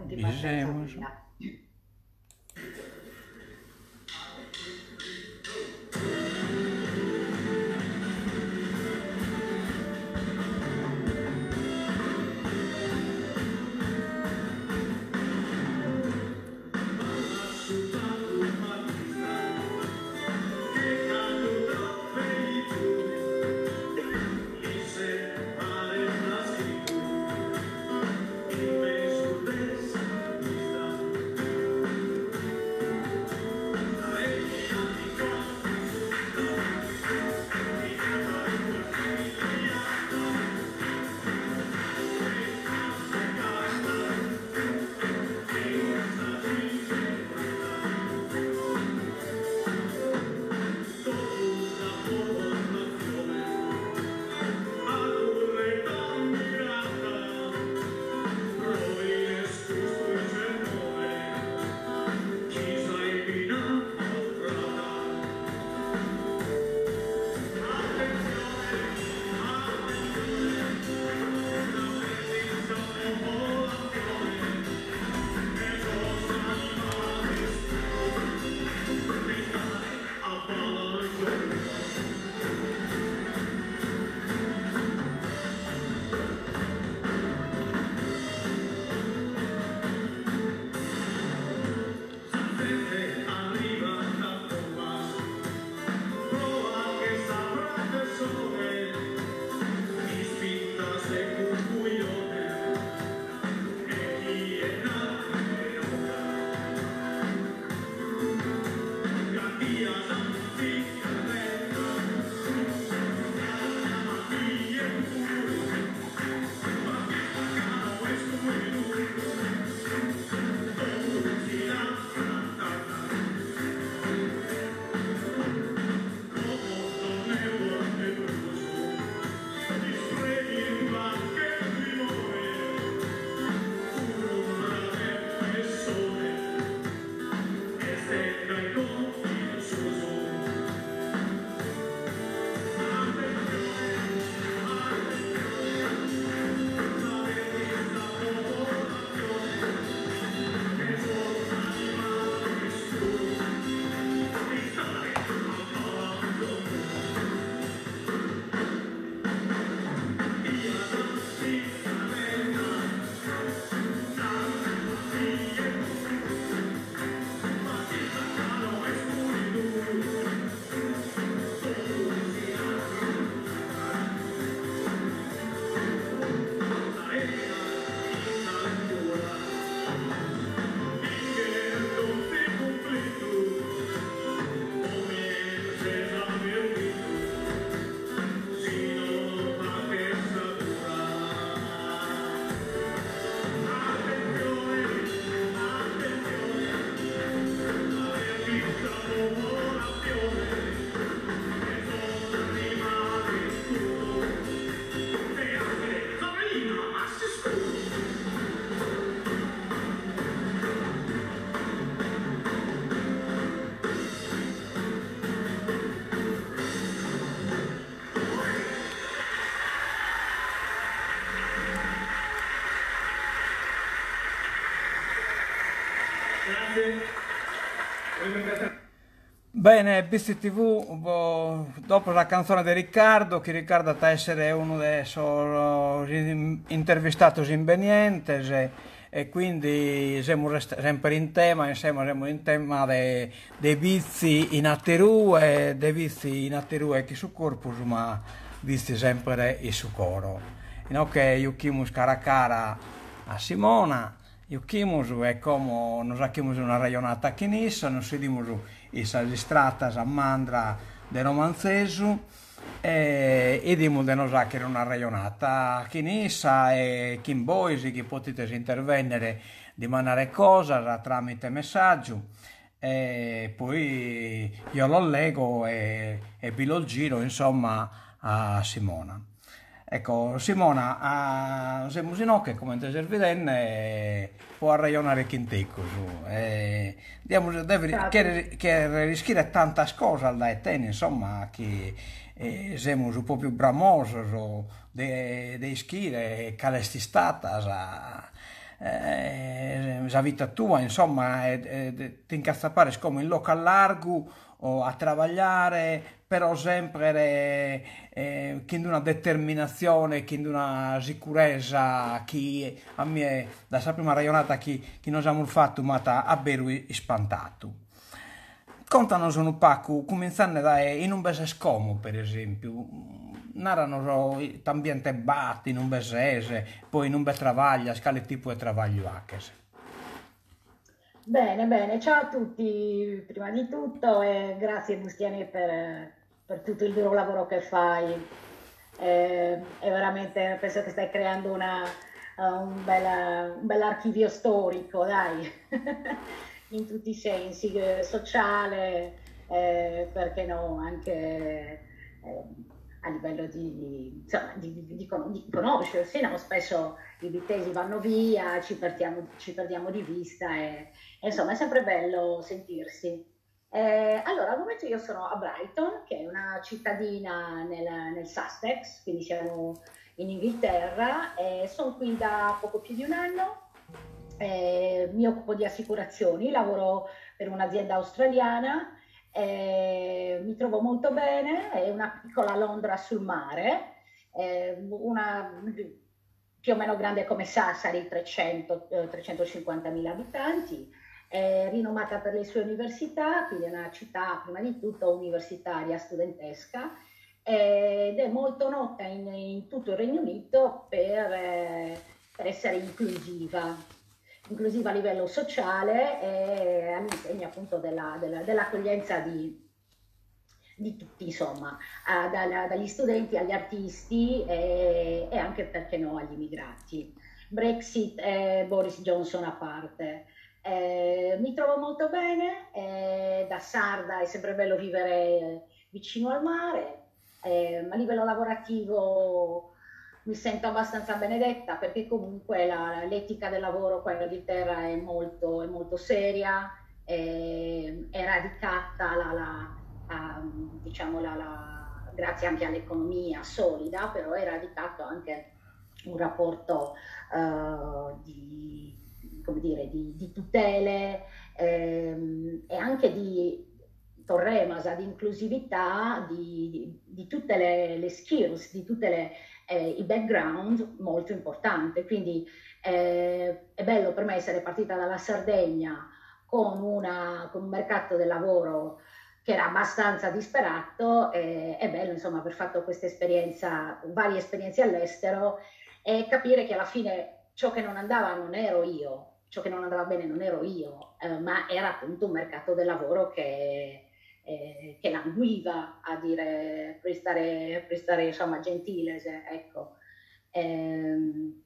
punti partenza Bisemos. 2000. Bene, BCTV, dopo la canzone di Riccardo, che Riccardo sta essere uno dei intervistato invenientes e quindi siamo sempre in tema, insieme siamo in tema dei vizi in atterù e dei vizi in atterù e chi su corpus, ma vizi sempre in su coro. Inoltre, io chiamo cara cara a Simona. Iuchimus è come nos abbiamo una ragionata che nissa, nos sedimos isas stratas a mandra de romanzesu e dimos de nos che una ragionata che nissa e chi in boisi che potete intervenire di mandare cose tramite messaggio e poi io lo leggo e vi lo giro insomma a Simona. Ecco, Simona, siamo in che come ti servidenne può ragionare Chinteco su. Che rischiare tante cose da te, insomma, che siamo un po' più bramosi di schire, che è stata, la vita tua, insomma, ti incazzapare come in loco a largo o a lavorare, però sempre con una determinazione, con una sicurezza che a me, da la prima ragionata che noi abbiamo fatto, mi ha vero spantato. Contanos un po', cominciando da in un bese scomo, per esempio, narrano t'ambiente batti in un besese, poi in un be travaglia, scale tipo di travaglio anche. Bene, bene, ciao a tutti, prima di tutto e grazie Bustiani per tutto il duro lavoro che fai. È veramente, penso che stai creando un bel archivio storico, dai, in tutti i sensi, sociale, perché no, anche a livello insomma, di conoscersi, no? Spesso i vitesi vanno via, ci perdiamo di vista e insomma è sempre bello sentirsi. Allora, al momento io sono a Brighton, che è una cittadina nel Sussex, quindi siamo in Inghilterra, e sono qui da poco più di un anno. Mi occupo di assicurazioni, lavoro per un'azienda australiana, mi trovo molto bene, è una piccola Londra sul mare, più o meno grande come Sassari, 350.000 abitanti, è rinomata per le sue università, quindi è una città prima di tutto universitaria, studentesca, ed è molto nota in tutto il Regno Unito per essere inclusiva a livello sociale e all'insegna appunto dell'accoglienza di tutti, insomma, dagli studenti agli artisti e anche, perché no, agli immigrati. Brexit e Boris Johnson a parte. Mi trovo molto bene, da sarda è sempre bello vivere vicino al mare, a livello lavorativo mi sento abbastanza benedetta perché comunque l'etica del lavoro qua in Inghilterra è molto seria, è radicata diciamo grazie anche all'economia solida, però è radicato anche un rapporto come dire, di tutele e anche di torremasa, di inclusività di tutte le skills, di tutti i background molto importante. Quindi è bello per me essere partita dalla Sardegna con un mercato del lavoro che era abbastanza disperato, è bello insomma aver fatto questa esperienza, varie esperienze all'estero e capire che alla fine ciò che non andava non ero io, ciò che non andava bene non ero io, ma era appunto un mercato del lavoro che languiva, a dire, per stare insomma gentile, ecco. Ehm,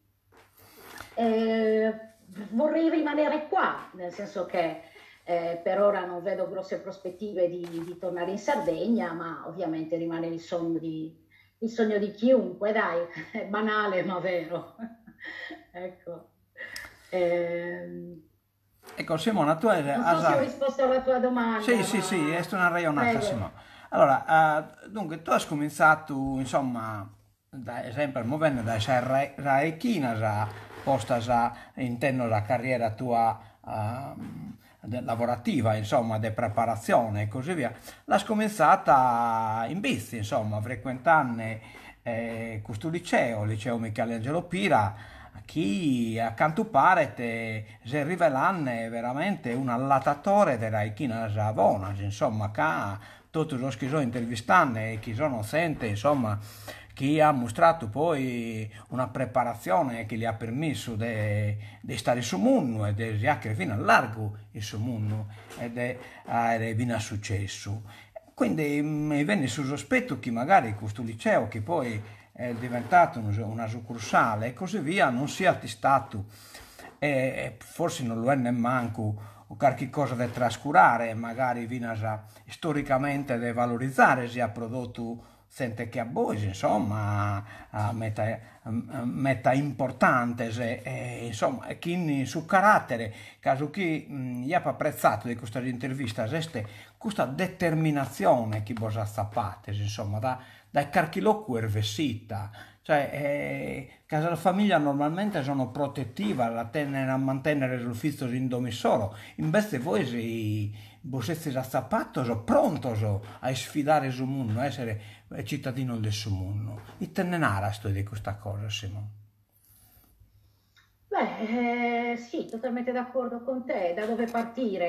Vorrei rimanere qua, nel senso che per ora non vedo grosse prospettive di tornare in Sardegna, ma ovviamente rimane il sogno di chiunque, dai, è banale ma vero. Ecco. Ehm, Ecco, Simona, tu hai... Non so se ho risposto alla tua Sì, domanda, sì, sì, è ma una ragionata, prego. Simona. Allora, dunque, tu hai cominciato, insomma, sempre muovendo da essere raichina, posta intendo la carriera tua lavorativa, insomma, di preparazione e così via. L'hai cominciata in bici, insomma, frequentando questo liceo Michelangelo Pira, chi accanto pare te si rivelanne veramente un allattatore della Ichina Savona, insomma, che tutti los che sono intervistando e chi sono sente, insomma, chi ha mostrato poi una preparazione che gli ha permesso di stare su mondo e di riacchiare fino a largo il suo mondo ed è viene a successo. Quindi mi venne sul sospetto che magari questo liceo, che poi è diventato una succursale e così via, non sia attestato e forse non lo è nemmeno qualche cosa da trascurare, magari vinasa storicamente da valorizzare sia prodotto sente che a voi, insomma, meta importante, insomma, chi su carattere, caso chi gli ha apprezzato di questa intervista, questa determinazione che voi ha zappate, insomma, dai carchilocco vessita. Cioè, casa della famiglia normalmente sono protettiva, la tenere a mantenere l'ufficio in domicilio. Invece voi siete da zapato, so pronto a sfidare il mondo, a essere cittadino del suo mondo. E te ne nara sto di questa cosa, Simone. Beh, sì, totalmente d'accordo con te. Da dove partire?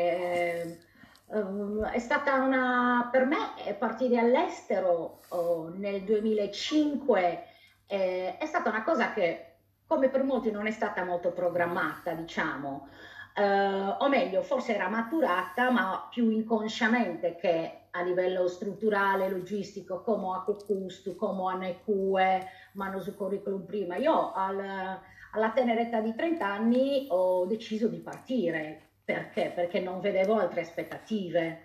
È stata per me partire all'estero nel 2005 è stata una cosa che, come per molti, non è stata molto programmata, diciamo. O meglio, forse era maturata, ma più inconsciamente che a livello strutturale, logistico, come a custo, come a necue, ma non su curriculum prima. Io alla tenera età di 30 anni ho deciso di partire. Perché? Perché non vedevo altre aspettative.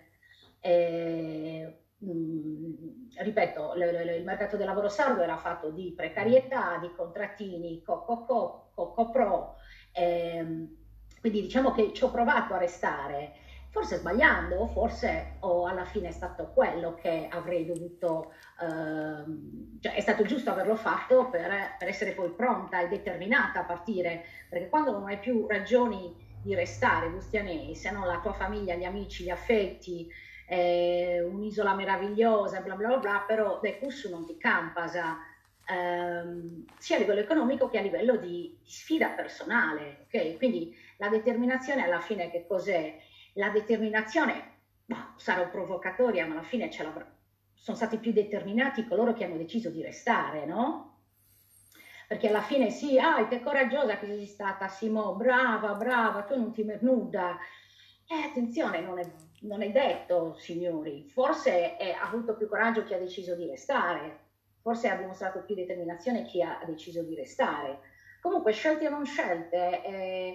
Ripeto, il mercato del lavoro sardo era fatto di precarietà, di contrattini, co-pro, quindi diciamo che ci ho provato a restare, forse sbagliando, forse alla fine è stato quello che avrei dovuto, cioè è stato giusto averlo fatto per essere poi pronta e determinata a partire, perché quando non hai più ragioni di restare, Bustianesi, se non la tua famiglia, gli amici, gli affetti, un'isola meravigliosa, bla bla bla, però del curso non ti campasa, sia a livello economico che a livello di sfida personale, ok? Quindi la determinazione alla fine che cos'è? La determinazione, boh, sarò provocatoria, ma alla fine sono stati più determinati coloro che hanno deciso di restare, no? Perché alla fine sì, che coraggiosa che sei stata, Simo, brava, brava, tu non ti nuda. Attenzione, non è detto, signori, forse ha avuto più coraggio chi ha deciso di restare, forse ha dimostrato più determinazione chi ha deciso di restare. Comunque, scelte o non scelte,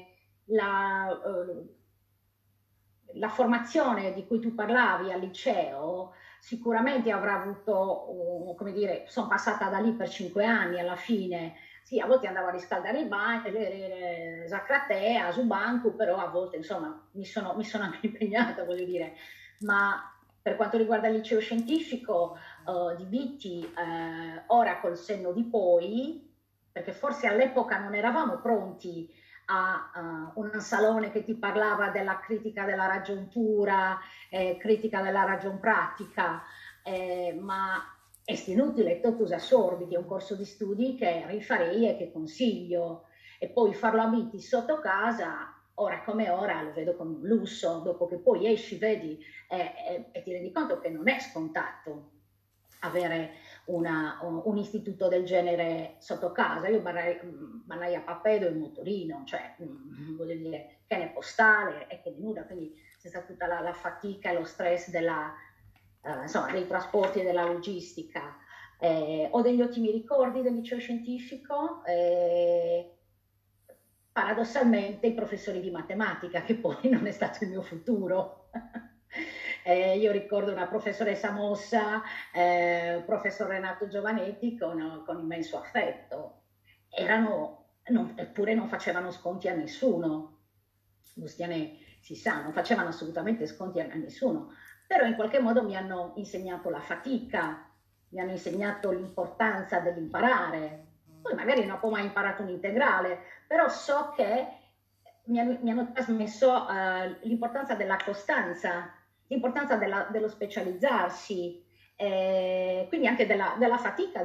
la formazione di cui tu parlavi al liceo sicuramente avrà avuto, come dire, sono passata da lì per 5 anni alla fine. Sì, a volte andavo a riscaldare il bagno, Zacratea, su banco, però a volte insomma mi sono anche impegnata, voglio dire. Ma per quanto riguarda il liceo scientifico di Bitti, ora col senno di poi, perché forse all'epoca non eravamo pronti a un salone che ti parlava della critica della ragion pura, critica della ragion pratica, ma è inutile, totus assorbiti, è un corso di studi che rifarei e che consiglio. E poi farlo a Biti sotto casa, ora come ora, lo vedo come un lusso, dopo che poi esci, vedi e ti rendi conto che non è scontato avere un istituto del genere sotto casa. Io barrai a Pappedo in motorino, cioè voglio dire, che ne postale e che di nuda, quindi c'è stata tutta la fatica e lo stress insomma, dei trasporti e della logistica. Ho degli ottimi ricordi del liceo scientifico, paradossalmente i professori di matematica, che poi non è stato il mio futuro. Io ricordo una professoressa Mossa, professor Renato Giovanetti con immenso affetto. Eppure non facevano sconti a nessuno. Bustiane si sa, non facevano assolutamente sconti a nessuno, però in qualche modo mi hanno insegnato la fatica, mi hanno insegnato l'importanza dell'imparare. Poi magari non ho mai imparato un integrale, però so che mi hanno trasmesso l'importanza della costanza, l'importanza dello specializzarsi, quindi anche della fatica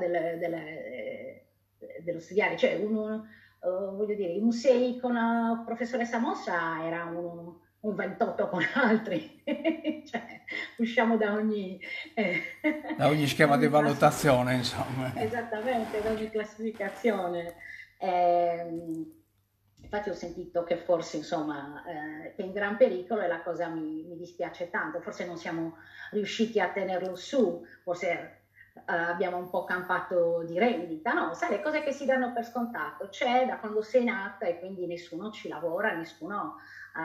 dello studiare. Cioè, voglio dire, i musei con la professoressa Mossa era un 28 con altri, cioè, usciamo eh, Da ogni da schema di ogni valutazione, insomma. esattamente, da ogni classificazione. Infatti ho sentito che forse, insomma, che è in gran pericolo e la cosa mi dispiace tanto, forse non siamo riusciti a tenerlo su, forse abbiamo un po' campato di rendita, no? Sai, le cose che si danno per scontato, c'è da quando sei nata e quindi nessuno ci lavora, nessuno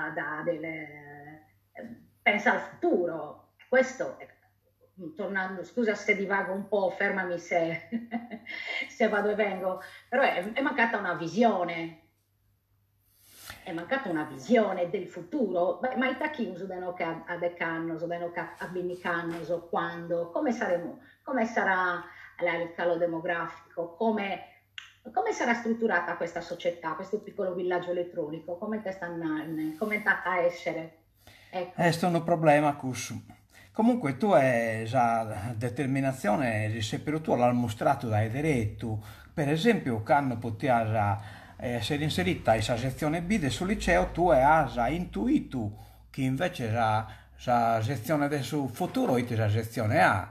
pensa al futuro. Questo, tornando, scusa se divago un po', fermami se, se vado e vengo, però è mancata una visione. È mancata una visione del futuro. Beh, ma i tacchi usano che a decanno, usano che a binnicanno, quando, come saremo, come sarà il calo demografico, come sarà strutturata questa società, questo piccolo villaggio elettronico, come te sta andando, come è andata a essere? Ecco. Questo è un problema, Cus. Comunque tu hai già determinazione, se per tu l'hai mostrato dai diretto, per esempio, quando poteva essere inserita in sezione B del suo liceo, tu hai già intuito che invece la sezione del suo futuro è la sezione A.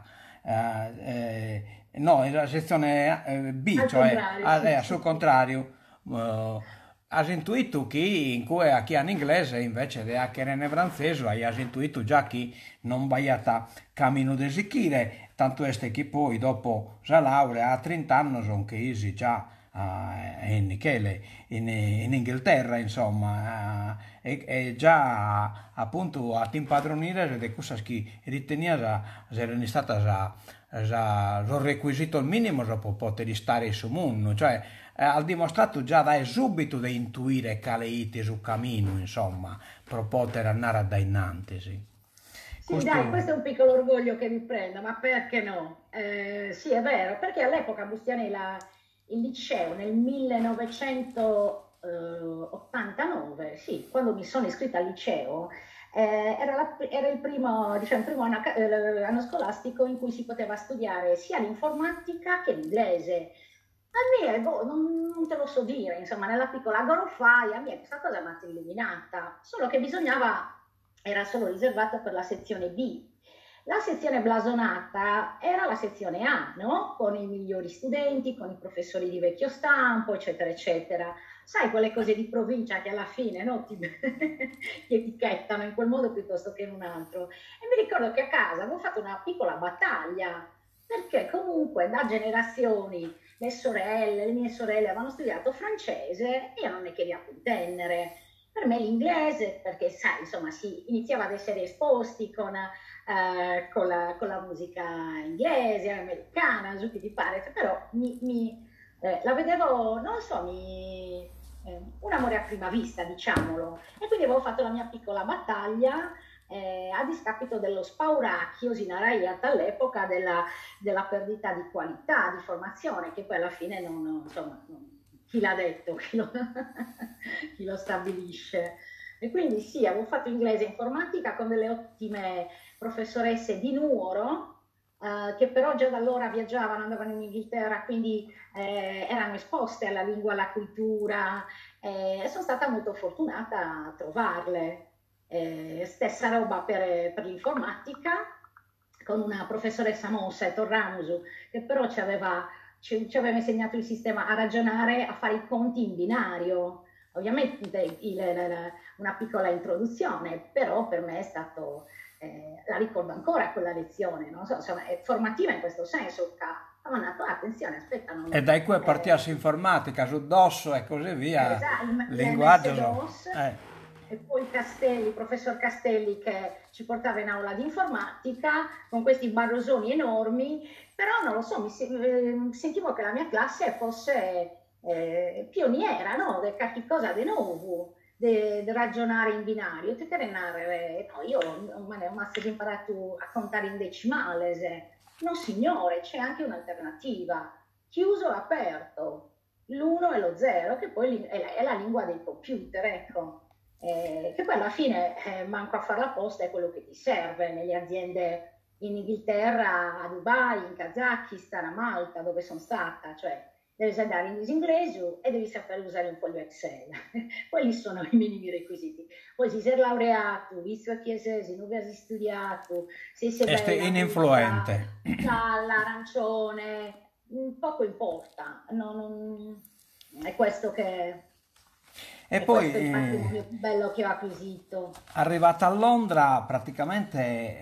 No, è la sezione B, Al cioè contrario, sì, al sì, suo sì. contrario. Hai intuito che in cui a chi in inglese invece di hacker in francese hai intuito già che non baiata cammino di sicire, tanto è che poi dopo la laurea a 30 anni sono che easy già in Michele, in Inghilterra insomma, e già appunto a impadronire di cose che riteniva erano state lo requisito minimo per poter stare su mondo, cioè ha dimostrato già da subito di intuire caleiti su cammino, insomma, per poter andare da innanzi. Sì. Sì, dai, Questo questo è un piccolo orgoglio che mi prendo, ma perché no? Sì, è vero, perché all'epoca Bustiani il liceo nel 1989, sì, quando mi sono iscritta al liceo, era il primo, diciamo, il primo anno scolastico in cui si poteva studiare sia l'informatica che l'inglese. A me, boh, non te lo so dire, insomma, nella piccola gorofaia, a me questa cosa mi ha illuminata, solo che bisognava, era solo riservata per la sezione B. La sezione blasonata era la sezione A, no? Con i migliori studenti, con i professori di vecchio stampo, eccetera, eccetera. Sai, quelle cose di provincia che alla fine, no, ti etichettano in quel modo piuttosto che in un altro. E mi ricordo che a casa avevo fatto una piccola battaglia, perché comunque da generazioni le mie sorelle avevano studiato francese e io non ne queria contendere. Per me l'inglese, perché sai, insomma, si iniziava ad essere esposti con la musica inglese, americana, giù che ti pare, però la vedevo, non lo so, un amore a prima vista, diciamolo. E quindi avevo fatto la mia piccola battaglia a discapito dello spauracchio sinaraiata all'epoca della perdita di qualità, di formazione, che poi alla fine insomma, chi l'ha detto, chi lo stabilisce. E quindi sì, avevo fatto inglese e informatica con delle ottime professoresse di Nuoro, che però già da allora viaggiavano, andavano in Inghilterra, quindi erano esposte alla lingua, alla cultura, e sono stata molto fortunata a trovarle. Stessa roba per l'informatica, con una professoressa Mossa e Torramusu, che però ci aveva insegnato il sistema a ragionare, a fare i conti in binario. Ovviamente una piccola introduzione, però per me è stato, la ricordo ancora quella lezione, non so, insomma, è formativa in questo senso. Ma detto, attenzione, aspetta, e dai qui partiamo informatica su DOS e così via, linguaggio. l'MS-DOS e poi Castelli, il professor Castelli che ci portava in aula di informatica con questi barrosoni enormi, però non lo so, sentivo che la mia classe fosse pioniera, no? De qualche cosa di nuovo, di ragionare in binario, no, io non me ne ho mai imparato a contare in decimale, no signore, c'è anche un'alternativa, chiuso o aperto, l'1 e lo 0, che poi è la lingua dei computer, ecco. Che poi alla fine manco a fare la posta è quello che ti serve nelle aziende in Inghilterra, a Dubai, in Kazakistan, a Malta, dove sono stata, cioè devi andare in inglese e devi sapere usare un foglio Excel. Quelli sono i minimi requisiti. Poi se sei laureato, visto a chiesa, se non hai studiato, se sei Este bella, ininfluente. bella, gialla, arancione, poco importa. È questo E è poi questo il patrimonio più bello che ho acquisito. arrivata a Londra praticamente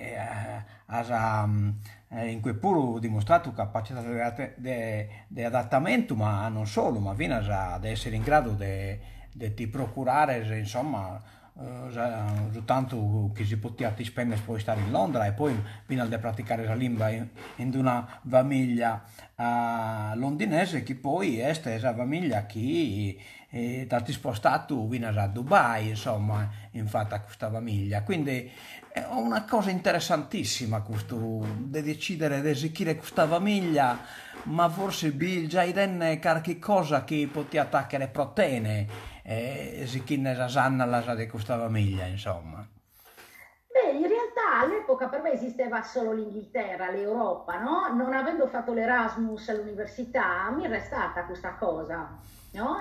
in cui pure dimostrato capacità di adattamento, ma non solo, ma fino ad essere in grado di ti procurare, insomma, soltanto che si poteva ti spendere poi stare in Londra e poi fino a praticare la lingua in una famiglia londinese che poi è stessa famiglia che e ti spostato tu vieni a Dubai, insomma, infatti a questa famiglia. Quindi è una cosa interessantissima questo, di decidere di esibire questa famiglia, ma forse Bill già idenne qualche cosa che poteva attaccare proteine, esibire la sanna la di questa famiglia, insomma. Beh, in realtà all'epoca per me esisteva solo l'Inghilterra, l'Europa, no? Non avendo fatto l'Erasmus all'università, mi è restata questa cosa, no?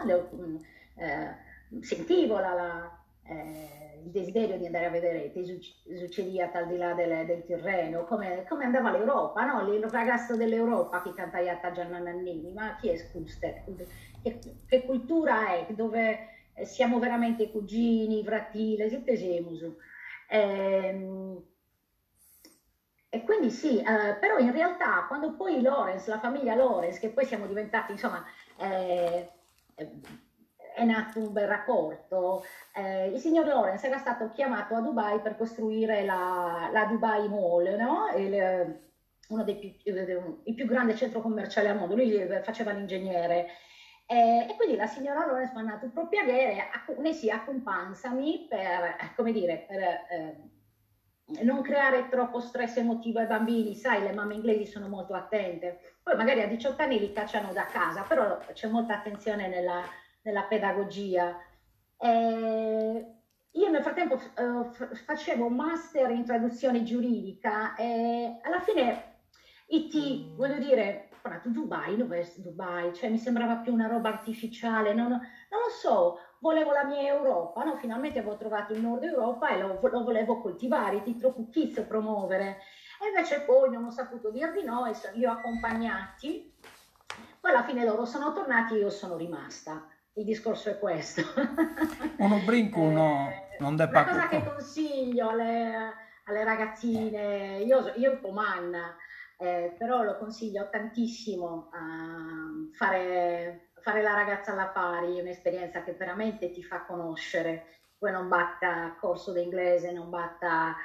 Sentivo il desiderio di andare a vedere che succedeva al di là del Tirreno, come andava l'Europa, no? Il ragazzo dell'Europa che canta Iatta Gianna Nannini, ma chi è scuste? Che cultura è? Dove siamo veramente cugini, fratili, siete siamo. Ehm, E quindi sì, però in realtà quando poi Lawrence, la famiglia Lawrence, che poi siamo diventati, insomma, eh, eh, è nato un bel rapporto, il signor Lawrence era stato chiamato a Dubai per costruire la Dubai Mall, no? Uno dei il più grande centro commerciale al mondo, lui faceva l'ingegnere. E quindi la signora Lawrence mi ha mandato proprio a vedere, ne si accompansami per, come dire, per non creare troppo stress emotivo ai bambini, sai, le mamme inglesi sono molto attente, poi magari a 18 anni li cacciano da casa, però c'è molta attenzione nella pedagogia. Io nel frattempo facevo un master in traduzione giuridica e alla fine IT, voglio dire, ora tu Dubai, dove Dubai? Cioè mi sembrava più una roba artificiale, non lo so, volevo la mia Europa, no? Finalmente avevo trovato il Nord Europa e lo volevo coltivare, ti troppo chizzo promuovere. E invece poi non ho saputo dir di no e li ho accompagnati. Poi alla fine loro sono tornati e io sono rimasta. Il discorso è questo. Uno brinco, non deve Una pa- cosa che consiglio alle ragazzine, io un po' manna, però lo consiglio tantissimo a fare la ragazza alla pari, è un'esperienza che veramente ti fa conoscere, poi non batta corso d'inglese, non batta,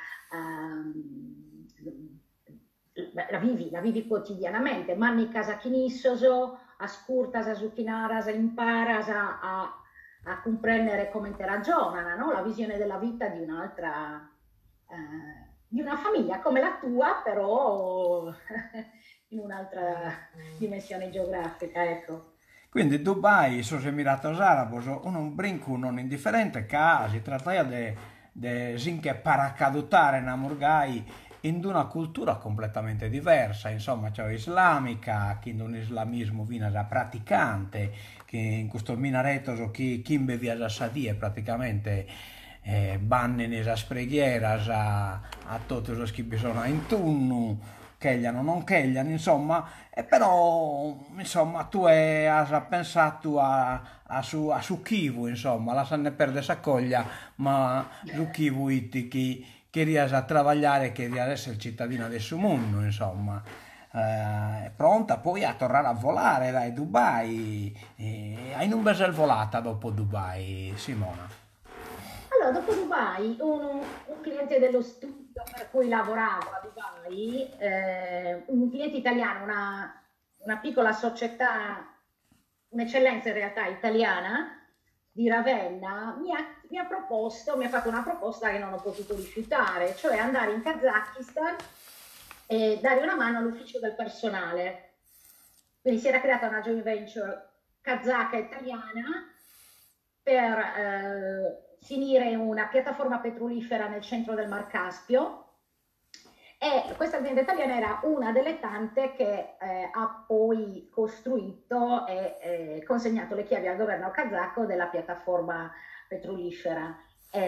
la vivi quotidianamente, manni casa chinissoso, ascoltas a zucchinare, imparas a comprendere come te ragionano, no? La visione della vita di un'altra, di una famiglia come la tua, però in un'altra dimensione geografica, ecco. Quindi Dubai, sono Emiratos Arabos, un brinco non indifferente, che si tratta di sinche paracadutare in Amurgai in una cultura completamente diversa, insomma, cioè islamica, che in un islamismo viene da praticante, che in questo minareto chi bevia da sadie praticamente bannen esas preghieras a tutti los che bisogna in tunno, chegliano, non chegliano, insomma, e però, insomma, tu hai pensato a su Kivu, insomma, la sanne perde sa coglia, ma su Kivu iti che riesce a lavorare, che riesce a essere cittadina del suo mondo, insomma. È pronta poi a tornare a volare dai Dubai. Hai un bel volata dopo Dubai, Simona? Allora, dopo Dubai, un cliente dello studio per cui lavoravo a Dubai, un cliente italiano, una piccola società, un'eccellenza in realtà italiana di Ravenna, mi ha fatto una proposta che non ho potuto rifiutare, cioè andare in Kazakistan e dare una mano all'ufficio del personale. Quindi si era creata una joint venture kazaka italiana per finire una piattaforma petrolifera nel centro del Mar Caspio e questa azienda italiana era una delle tante che ha poi costruito e consegnato le chiavi al governo kazako della piattaforma petrolifera.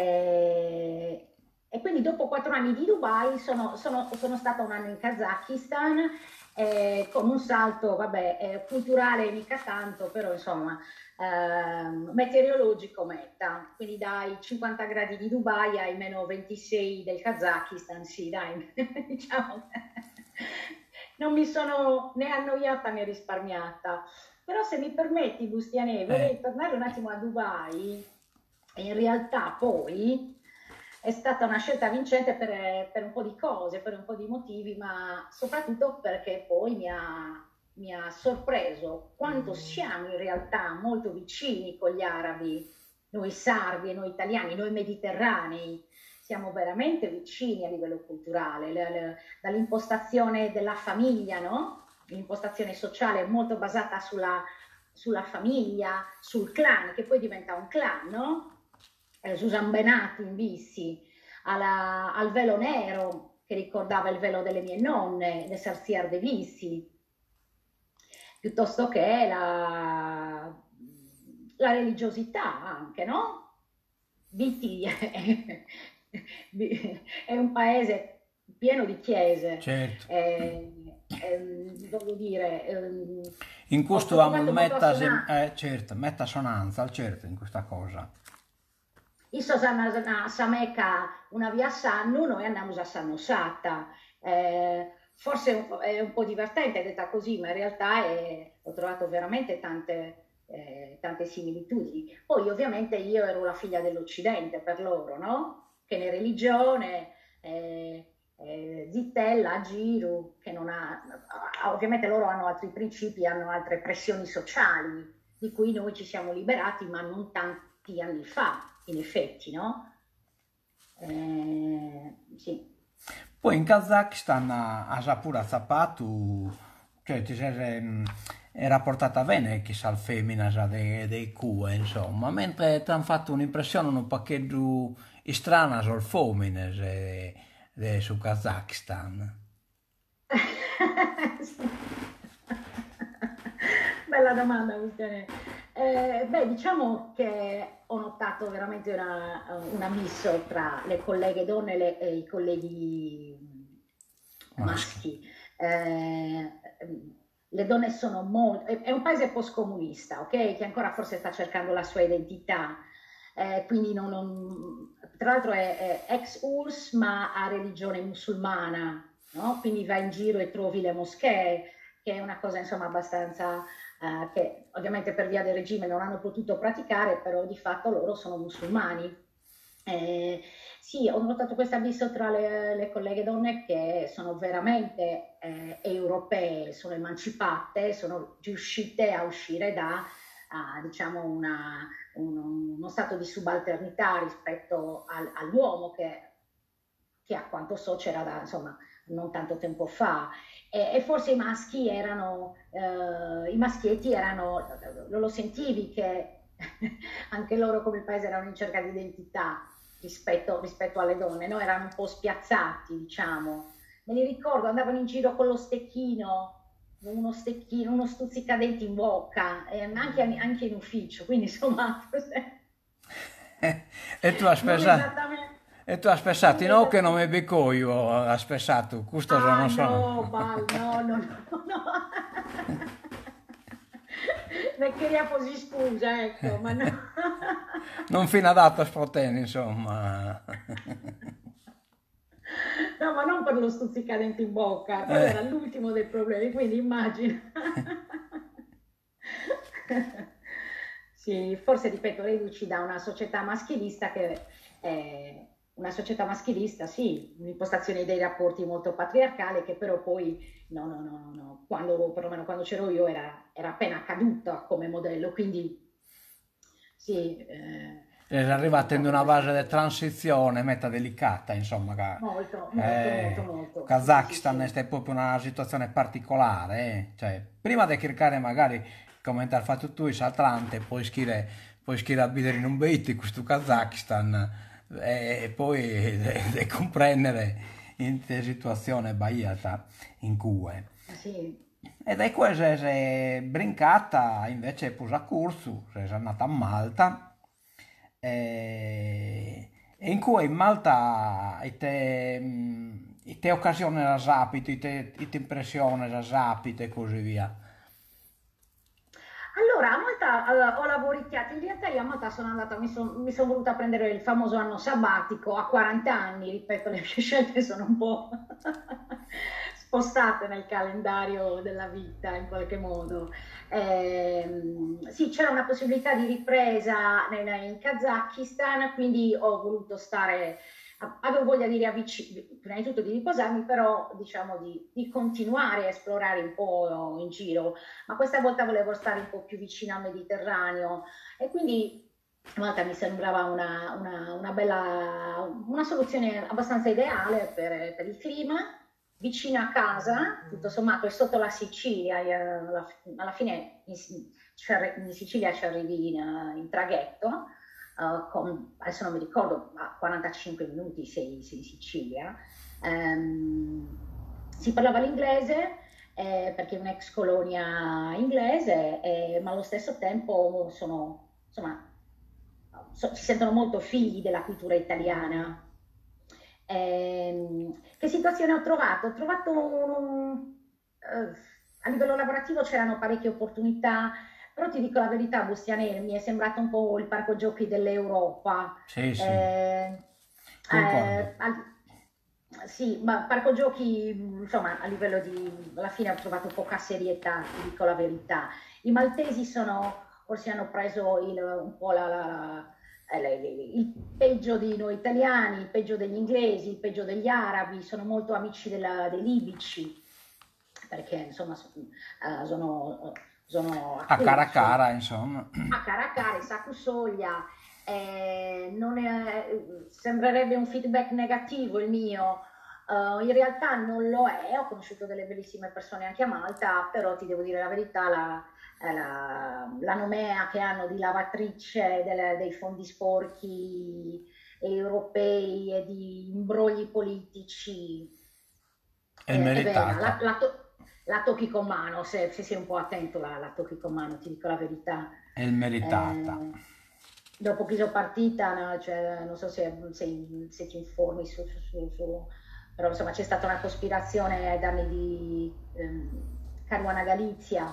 E quindi dopo 4 anni di Dubai sono stata un anno in Kazakistan con un salto, vabbè, culturale mica tanto, però insomma meteorologico meta, quindi dai 50 gradi di Dubai ai meno 26 del Kazakistan, sì, dai, diciamo, non mi sono né annoiata né risparmiata. Però se mi permetti, Bustiane, Eh, vorrei tornare un attimo a Dubai. E in realtà poi è stata una scelta vincente per un po' di cose, per un po' di motivi, ma soprattutto perché poi mi ha sorpreso quanto siamo in realtà molto vicini con gli arabi, noi sardi e noi italiani, noi mediterranei, siamo veramente vicini a livello culturale, dall'impostazione della famiglia, no? L'impostazione sociale è molto basata sulla famiglia, sul clan, che poi diventa un clan, no? Susan Benati in Vissi, al velo nero, che ricordava il velo delle mie nonne, le Sarsier de Vissi, piuttosto che la religiosità anche, no? Viti è un paese pieno di chiese, certo. voglio dire, In ho questo abbiamo trovato molto assonante. certo, metta sonanza, certo, in questa cosa. Io sono a Sameca una via a Sannu, noi andiamo a Sanno Satta. Forse è un po' divertente detta così, ma in realtà ho trovato veramente tante similitudini. Poi ovviamente io ero la figlia dell'Occidente per loro, no? Che ne religione, Zittella, Giru, che non ha... Ovviamente loro hanno altri principi, hanno altre pressioni sociali, di cui noi ci siamo liberati, ma non tanti anni fa, in effetti, no? Sì. Poi in Kazakistan ha pure zappato, cioè era portata bene chissà il femmina già dei cue, insomma, mentre ti hanno fatto un'impressione un pacchetto strana sul femmine su Kazakistan. Bella domanda, Cristiane. Beh, diciamo che ho notato veramente un abisso tra le colleghe donne e i colleghi Maschi. maschi. Le donne sono molto... È un paese post-comunista, ok? Che ancora forse sta cercando la sua identità. Quindi tra l'altro è ex URSS, ma ha religione musulmana, no? Quindi vai in giro e trovi le moschee, che è una cosa insomma abbastanza che ovviamente per via del regime non hanno potuto praticare, però di fatto loro sono musulmani. Sì, ho notato questo abisso tra le colleghe donne che sono veramente europee, sono emancipate, sono riuscite a uscire da diciamo uno stato di subalternità rispetto all'uomo che a quanto so c'era da insomma non tanto tempo fa. E forse i maschietti erano, lo sentivi che anche loro come paese erano in cerca di identità rispetto alle donne, no? Erano un po' spiazzati, diciamo. Me li ricordo, andavano in giro con lo stecchino, uno stuzzicadenti in bocca, anche in ufficio, quindi insomma, E tu non esattamente, e tu hai pensato, non no che non esattamente. mi becco io, hai pensato, questo Ah non sono. no, no, no, no, no. Vecchieria così scusa, ecco, ma no. Non fino adatto a sprottene, insomma. No, ma non per lo stuzzicadente in bocca, quello era l'ultimo dei problemi, quindi immagino. Sì, forse ripeto, reduci da una società maschilista che è una società maschilista, sì, un'impostazione dei rapporti molto patriarcale che però poi, no, no, no, no, no, quando, perlomeno quando c'ero io era appena caduta come modello, quindi sì, È arrivata in una fase di transizione meta delicata, insomma, molto, molto, molto, molto, sì, sì, sì, Kazakistan sì. è proprio una situazione particolare, eh. Cioè, prima di cercare magari, come hai fatto tu, il Atlante, poi schierare a vivere in un paese, questo Kazakistan, e poi di comprendere in che situazione sbagliata in cui. Sì. Ed è questa è brincata invece pure a corso, è andata a Malta e in cui in Malta te occasioni la sapite, te impressioni la sapite e così via. Allora, a Malta ho lavoricchiato, in realtà io a Malta sono andata, mi son voluta prendere il famoso anno sabbatico a 40 anni, ripeto, le mie scelte sono un po' spostate nel calendario della vita in qualche modo. Sì, c'era una possibilità di ripresa in Kazakistan, quindi ho voluto stare avevo voglia di prima di tutto di riposarmi, però diciamo di continuare a esplorare un po' in giro, ma questa volta volevo stare un po' più vicino al Mediterraneo e quindi Malta mi sembrava una bella, una soluzione abbastanza ideale per il clima, vicino a casa, tutto sommato è sotto la Sicilia, alla fine in Sicilia ci arrivi in traghetto, adesso non mi ricordo, ma 45 minuti sei in Sicilia. Si parlava l'inglese perché è un'ex colonia inglese, ma allo stesso tempo insomma, si sentono molto figli della cultura italiana. Che situazione ho trovato? Ho trovato a livello lavorativo c'erano parecchie opportunità, però ti dico la verità, Bustianelli, mi è sembrato un po' il parco giochi dell'Europa. Sì, sì, Eh, concordo. sì, ma parco giochi, insomma, a livello di, alla fine ho trovato poca serietà, ti dico la verità. I maltesi forse hanno preso un po' il peggio di noi italiani, il peggio degli inglesi, il peggio degli arabi, sono molto amici dei libici, perché insomma sono A cara, insomma. a Caracare, Sacusoglia, sembrerebbe un feedback negativo il mio, in realtà non lo è, ho conosciuto delle bellissime persone anche a Malta, però ti devo dire la verità, la nomea che hanno di lavatrice dei fondi sporchi europei e di imbrogli politici È è vera, meritata. la tocchi con mano, se sei un po' attento la tocchi con mano, ti dico la verità. È meritata. Eh, dopo che sono partita, no, cioè, non so se ti informi però insomma c'è stata una cospirazione ai danni di Caruana Galizia,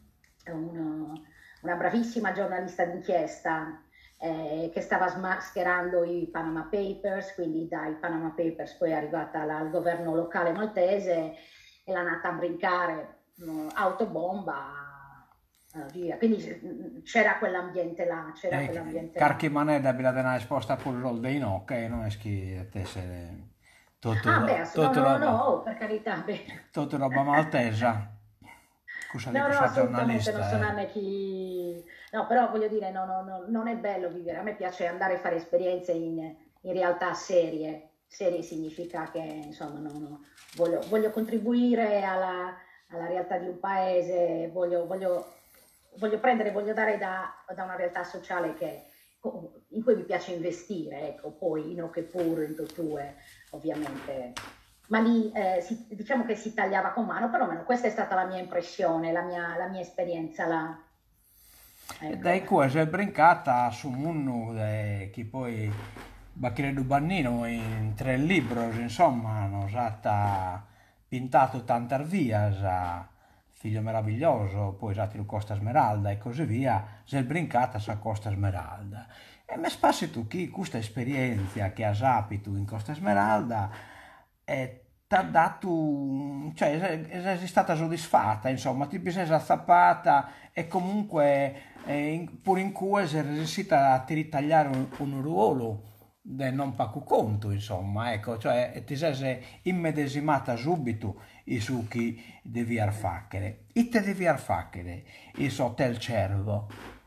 una bravissima giornalista d'inchiesta che stava smascherando i Panama Papers, quindi dai Panama Papers poi è arrivata al governo locale maltese e l'ha nata a brincare, autobomba, via. Quindi c'era quell'ambiente là, c'era quell'ambiente là. Carchi maneda bila dena esposta pur rol dei no, che non è che essere Ah, beh, no, tutto no, no, roba, oh, per carità, beh. tutto roba maltesa. Cosa No, dico, no, sa assolutamente non giornalista, sono a me chi... No, però voglio dire, no, no, no, non è bello vivere. A me piace andare a fare esperienze in realtà serie. Serie significa che, insomma, voglio contribuire alla realtà di un paese, voglio prendere, voglio dare da una realtà sociale in cui mi piace investire, ecco, poi in che pure, in tue, ovviamente ma lì diciamo che si tagliava con mano, perlomeno questa è stata la mia impressione, la mia esperienza là. e Ecco. dai cose è brincata su Munnu, che poi Bacchino Bannino in tre libri, insomma, hanno usata pintato tantas vias a Figlio meraviglioso, poi usati il Costa Smeralda e così via, se brincata sa Costa Smeralda. E mi spassi tu chi questa esperienza che hai saputo in Costa Smeralda e ti ha dato, cioè sei stata soddisfatta, insomma, ti sei zappata e comunque pure in cui sei riuscita a ti ritagliare un ruolo del non poco conto, insomma, ecco, cioè ti sei immedesimata subito su chi devi fare. E te devi fare, il hotel Cervo.